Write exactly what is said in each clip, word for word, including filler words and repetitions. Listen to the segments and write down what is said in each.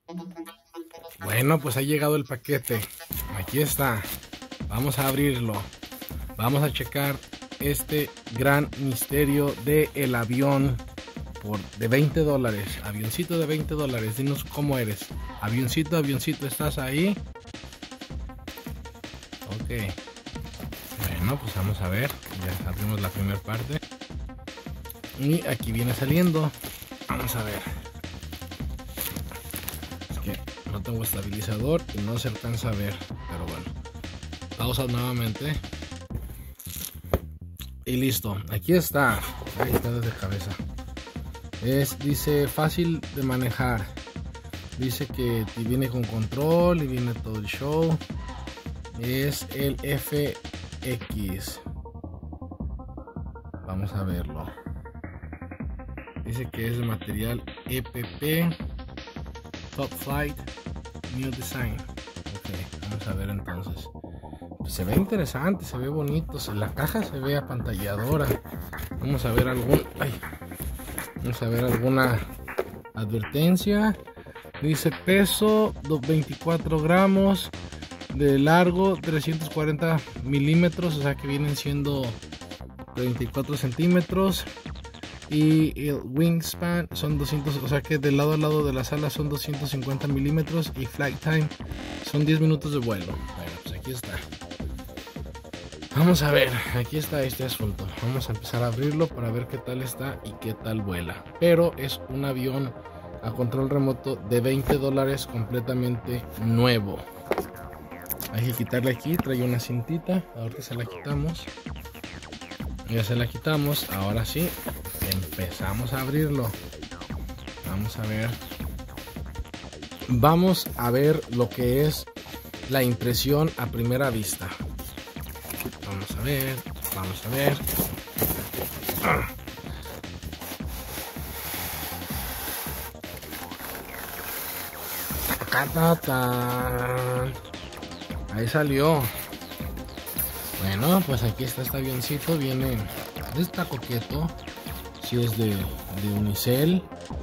Bueno, pues ha llegado el paquete. Aquí está. Vamos a abrirlo. Vamos a checar este gran misterio de el avión por de veinte dólares. Avioncito de veinte dólares. Dinos cómo eres. Avioncito, avioncito, ¿estás ahí? Ok. Bueno, pues vamos a ver. Ya abrimos la primera parte. Y aquí viene saliendo. Vamos a ver. Es que no tengo estabilizador y no se alcanza a ver. Pero bueno. Pausa nuevamente. Y listo. Aquí está. Ahí está desde cabeza. Es, dice fácil de manejar. Dice que viene con control y viene todo el show. Es el F X. Vamos a verlo. Dice que es de material E P P Top Flight New Design. Ok, vamos a ver entonces. Pues se ve interesante, se ve bonito. La caja se ve apantalladora. Vamos a ver algún. Ay, vamos a ver alguna advertencia. Dice peso veinticuatro gramos, de largo trescientos cuarenta milímetros, o sea que vienen siendo veinticuatro centímetros, y el wingspan son doscientos, o sea que de lado a lado de las alas son doscientos cincuenta milímetros, y flight time son diez minutos de vuelo. Bueno, pues aquí está. Vamos a ver, aquí está este asunto. Vamos a empezar a abrirlo para ver qué tal está y qué tal vuela. Pero es un avión a control remoto de veinte dólares, completamente nuevo. Hay que quitarle aquí, trae una cintita. Ahora se la quitamos. Ya se la quitamos. Ahora sí, empezamos a abrirlo. Vamos a ver. Vamos a ver lo que es la impresión a primera vista. Vamos a ver, vamos a ver. Ahí salió. Bueno, pues aquí está este avioncito. Viene, está coqueto. Si es de, de unicel.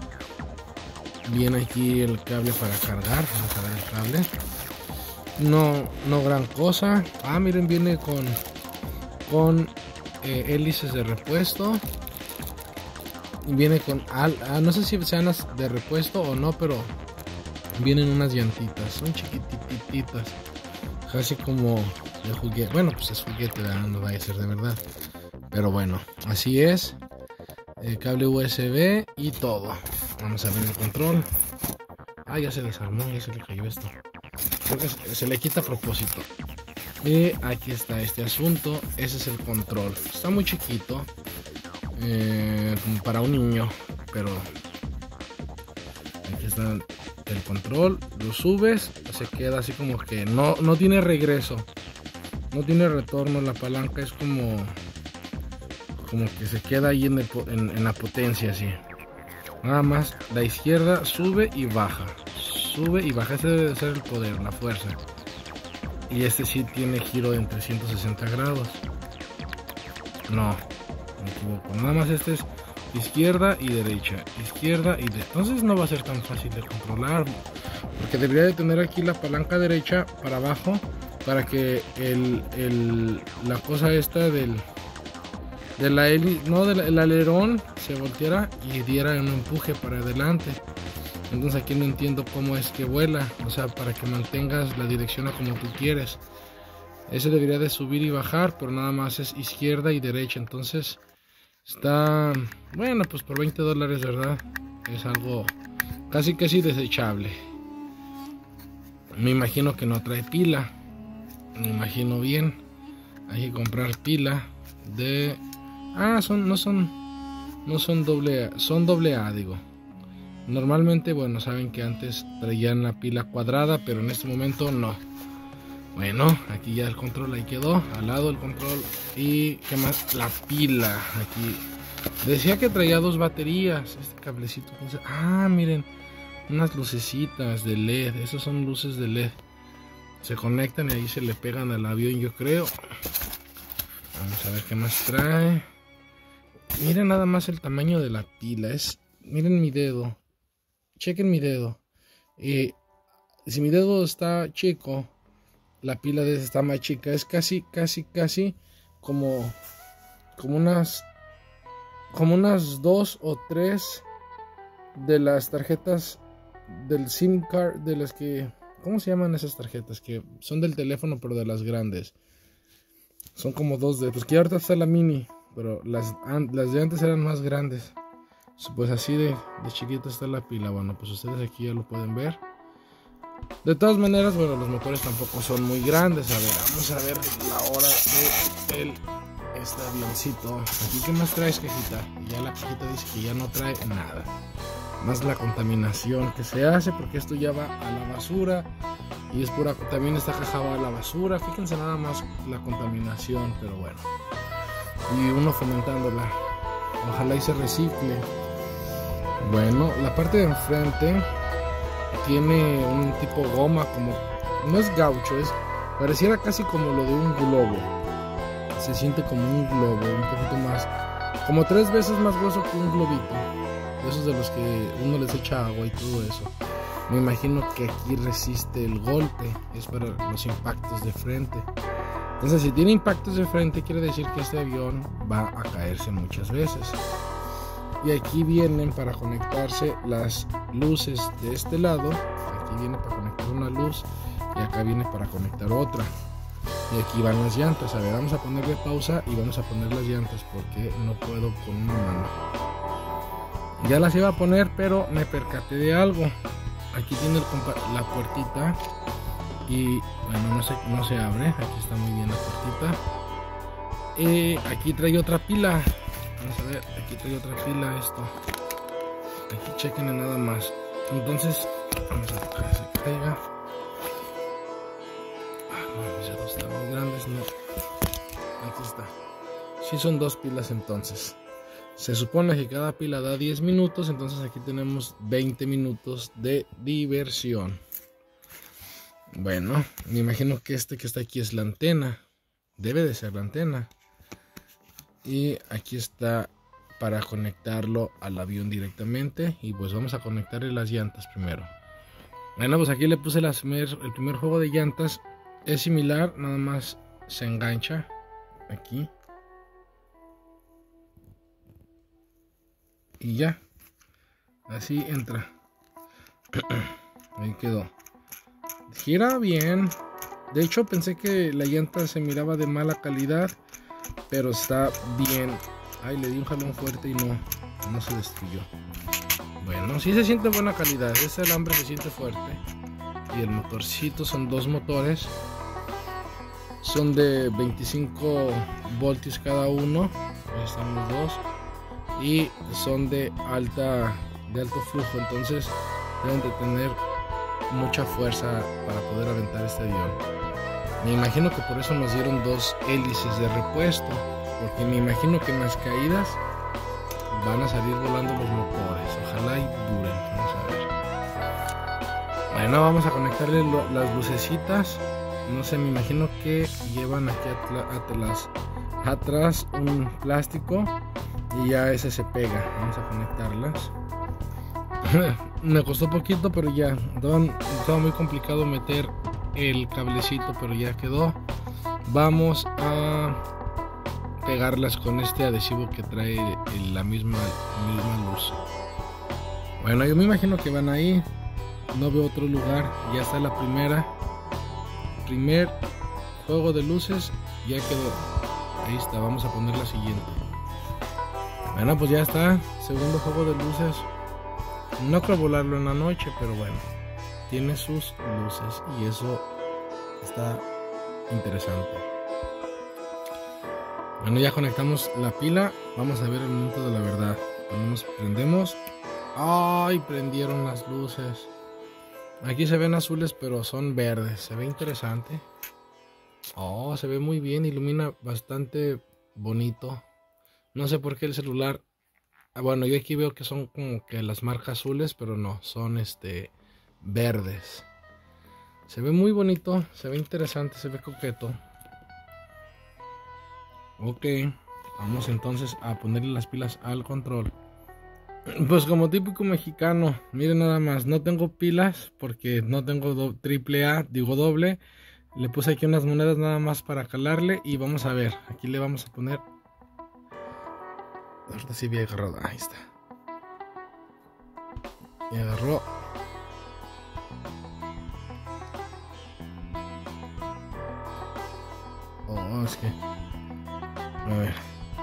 Viene aquí el cable para cargar. Vamos a ver el cable. No, no gran cosa. Ah, miren, viene con con eh, hélices de repuesto. Y viene con al, ah, no sé si sean de repuesto o no, pero vienen unas llantitas, son chiquititas, casi como de juguete. Bueno, pues es juguete, ¿verdad? No va a ser de verdad, pero bueno, así es. El cable U S B y todo. Vamos a ver el control. Ah, ya se desarmó, ya se le cayó esto. Creo que se, se le quita a propósito. Y aquí está este asunto. Ese es el control. Está muy chiquito, eh, como para un niño, pero aquí está el control. Lo subes, se queda así como que no, no tiene regreso, no tiene retorno. La palanca es como como que se queda ahí en, el, en, en la potencia, así. Nada más la izquierda sube y baja, sube y baja. Ese debe ser el poder, la fuerza. Y este sí tiene giro en trescientos sesenta grados. No, me equivoco. Nada más este es izquierda y derecha, izquierda y derecha. Entonces no va a ser tan fácil de controlar, porque debería de tener aquí la palanca derecha para abajo, para que el, el la cosa esta del de la hélice, no, del el alerón se volteara y diera un empuje para adelante. Entonces aquí no entiendo cómo es que vuela, o sea, para que mantengas la dirección a como tú quieres. Ese debería de subir y bajar, pero nada más es izquierda y derecha. Entonces está, bueno, pues por veinte dólares, ¿verdad? Es algo casi casi desechable. Me imagino que no trae pila. Me imagino bien. Hay que comprar pila de... Ah, son, no son, no son doble A, son doble A, digo. Normalmente, bueno, saben que antes traían la pila cuadrada, pero en este momento no. Bueno, aquí ya el control ahí quedó, al lado el control. Y qué más, la pila aquí. Decía que traía dos baterías. Este cablecito. Ah, miren, unas lucecitas de L E D. Esas son luces de L E D. Se conectan y ahí se le pegan al avión, yo creo. Vamos a ver qué más trae. Miren nada más el tamaño de la pila. Es, miren mi dedo. Chequen mi dedo. Y si mi dedo está chico, la pila de esta está más chica. Es casi, casi, casi como, como unas, como unas dos o tres de las tarjetas del SIM card, de las que, ¿cómo se llaman esas tarjetas? Que son del teléfono, pero de las grandes. Son como dos de, pues que ahorita está la mini, pero las, las de antes eran más grandes. Pues así de, de chiquita está la pila. Bueno, pues ustedes aquí ya lo pueden ver. De todas maneras, bueno, los motores tampoco son muy grandes. A ver, vamos a ver la hora de el, este avioncito. Aquí, ¿qué más traes, cajita? Y ya la cajita dice que ya no trae nada. Más la contaminación que se hace, porque esto ya va a la basura. Y es pura, también esta caja va a la basura. Fíjense nada más la contaminación, pero bueno. Y uno fomentándola. Ojalá y se recicle. Bueno, la parte de enfrente tiene un tipo goma, como no es gaucho, es pareciera casi como lo de un globo. Se siente como un globo, un poquito más, como tres veces más grueso que un globito. De esos de los que uno les echa agua y todo eso. Me imagino que aquí resiste el golpe, es para los impactos de frente. Entonces, si tiene impactos de frente, quiere decir que este avión va a caerse muchas veces. Y aquí vienen para conectarse las luces de este lado. Aquí viene para conectar una luz y acá viene para conectar otra. Y aquí van las llantas. A ver, vamos a ponerle pausa y vamos a poner las llantas porque no puedo con una mano. Ya las iba a poner, pero me percaté de algo. Aquí tiene el la puertita y bueno, no se, no se abre. Aquí está muy bien la puertita. Y aquí trae otra pila. Vamos a ver, aquí trae otra pila esto. Aquí chequen nada más. Entonces, vamos a dejar que se caiga. Ah, no, mis dedos están muy grandes, no. Aquí está. Sí son dos pilas entonces. Se supone que cada pila da diez minutos, entonces aquí tenemos veinte minutos de diversión. Bueno, me imagino que este que está aquí es la antena. Debe de ser la antena. Y aquí está para conectarlo al avión directamente. Y pues vamos a conectarle las llantas primero. Bueno, pues aquí le puse las, el primer juego de llantas. Es similar, nada más se engancha aquí. Y ya. Así entra. Ahí quedó. Gira bien. De hecho pensé que la llanta se miraba de mala calidad, pero está bien. Ay, le di un jalón fuerte y no, no se destruyó. Bueno, sí se siente buena calidad. Ese alambre se siente fuerte. Y el motorcito, son dos motores. Son de veinticinco voltios cada uno. Ahí están los dos. Y son de alta, de alto flujo. Entonces deben de tener mucha fuerza para poder aventar este avión. Me imagino que por eso nos dieron dos hélices de repuesto, porque me imagino que en las caídas van a salir volando los motores. Ojalá y duren. Vamos a ver. Bueno, vamos a conectarle lo, las lucecitas. No sé, me imagino que llevan aquí atrás, atrás un plástico y ya ese se pega. Vamos a conectarlas. Me costó poquito, pero ya estaba, estaba muy complicado meter el cablecito, pero ya quedó. Vamos a pegarlas con este adhesivo que trae la misma, misma luz. Bueno, yo me imagino que van ahí. No veo otro lugar. Ya está la primera. Primer juego de luces. Ya quedó. Ahí está. Vamos a poner la siguiente. Bueno, pues ya está. Segundo juego de luces. No creo volarlo en la noche, pero bueno. Tiene sus luces y eso está interesante. Bueno, ya conectamos la pila. Vamos a ver el momento de la verdad. Ponemos, prendemos. ¡Ay! Prendieron las luces. Aquí se ven azules, pero son verdes. Se ve interesante. Oh, se ve muy bien. Ilumina bastante bonito. No sé por qué el celular. Bueno, yo aquí veo que son como que las marcas azules, pero no, son este verdes. Se ve muy bonito, se ve interesante, se ve coqueto. Ok, vamos entonces a ponerle las pilas al control. Pues como típico mexicano, miren nada más, no tengo pilas porque no tengo do, triple A, digo doble. Le puse aquí unas monedas nada más para calarle y vamos a ver, aquí le vamos a poner. Ahorita sí bien agarrado, ahí está. Y agarró. Oh, es que... A ver.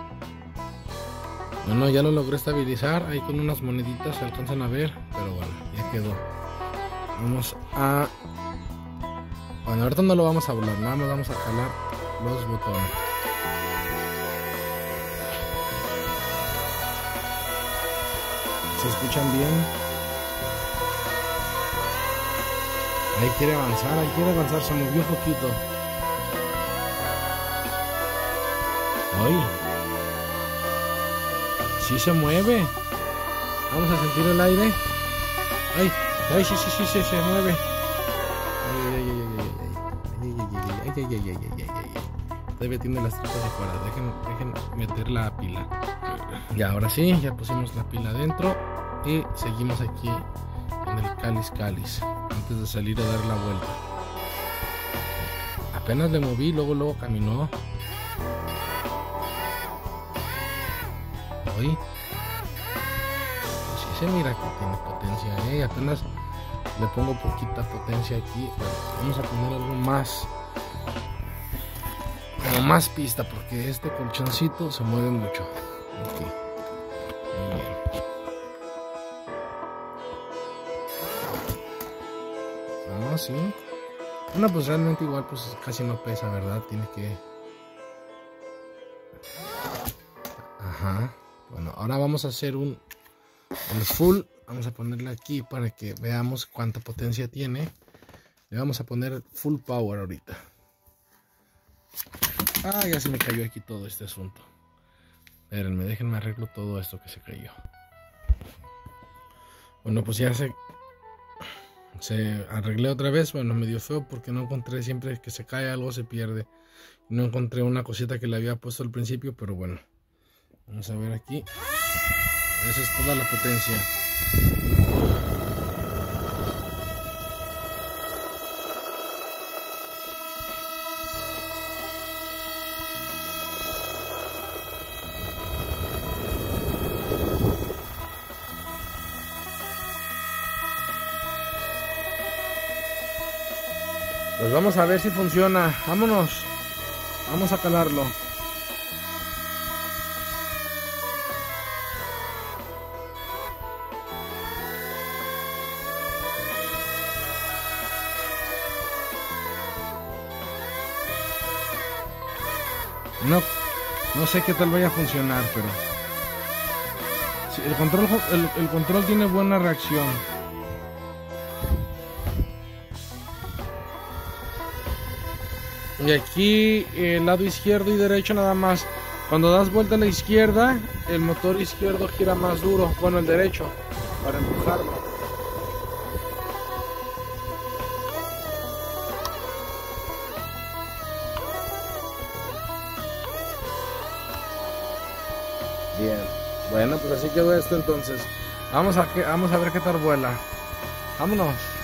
Bueno, ya lo logré estabilizar. Ahí con unas moneditas se alcanzan a ver. Pero bueno, ya quedó. Vamos a... Bueno, ahorita no lo vamos a volar. Nada más vamos a jalar los botones. ¿Se escuchan bien? Ahí quiere avanzar, ahí quiere avanzar. Se movió un poquito. ¡Ay! Sí se mueve. Vamos a sentir el aire. ¡Ay! ¡Ay! Sí, sí, sí, sí, se mueve. ¡Ay, ay, ay, ay, ay, ay, ay, ay, ay, ay, ay! Todavía tiene las tripas de fuera. Dejen, dejen meter la pila. Y ahora sí, ya pusimos la pila adentro. Y seguimos aquí en el cáliz cáliz. Antes de salir a dar la vuelta. Apenas le moví, luego, luego caminó. Hoy pues sí se mira que tiene potencia, ¿eh? Apenas le pongo poquita potencia aquí. Bueno, vamos a poner algo más, como más pista, porque este colchoncito se mueve mucho. Aquí. Muy bien. Ah, sí. Bueno, pues realmente igual pues casi no pesa, ¿verdad? Tiene que... Ajá. Bueno, ahora vamos a hacer un el full. Vamos a ponerle aquí para que veamos cuánta potencia tiene. Le vamos a poner full power ahorita. Ah, ya se me cayó aquí todo este asunto. Espérenme, déjenme arreglo todo esto que se cayó. Bueno, pues ya se se arreglé otra vez. Bueno, medio feo porque no encontré, siempre que se cae algo se pierde. No encontré una cosita que le había puesto al principio, pero bueno. Vamos a ver aquí. Esa es toda la potencia. Pues vamos a ver si funciona. Vámonos. Vamos a calarlo. No, no sé qué tal vaya a funcionar, pero sí, el control, el, el control tiene buena reacción. Y aquí el lado izquierdo y derecho nada más. Cuando das vuelta a la izquierda, el motor izquierdo gira más duro. Bueno, el derecho, para empujarlo. Bien, bueno, pues así quedó esto entonces. Vamos a, que, vamos a ver qué tal vuela. Vámonos.